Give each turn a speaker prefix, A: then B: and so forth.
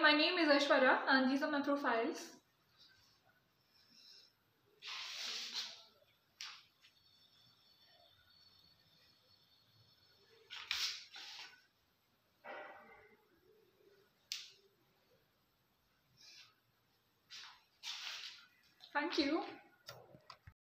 A: my name is Aishwarya and these are my profiles. Thank you.